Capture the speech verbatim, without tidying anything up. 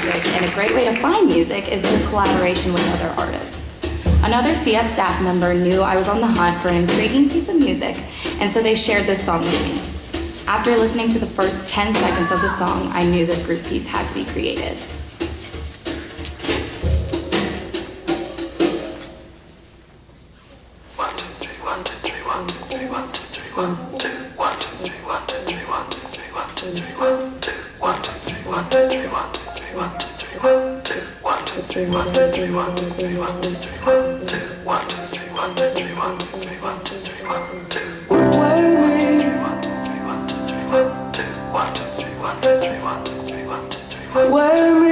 music, and a great way to find music is through collaboration with other artists. Another C F staff member knew I was on the hunt for an intriguing piece of music, and so they shared this song with me. After listening to the first ten seconds of the song, I knew this group piece had to be created. One, two, three, one, two, three, one, two, three, one, two, three, one, two, one, two, three, one, two, three, one, two, three, one, two, three, one, two, one, two, three, one, two, three, one, two, three, one, two, three, one, two, one, two, three, one, two, three, one, two, three, one, two, three, one, two, one, two, three, one, two, three, one, two, three, one, two, three, one, two, one, two, three, one, two, three, one, two, one, two, three, one, two, three, one, two, three, one, two, three, one, two, three, one.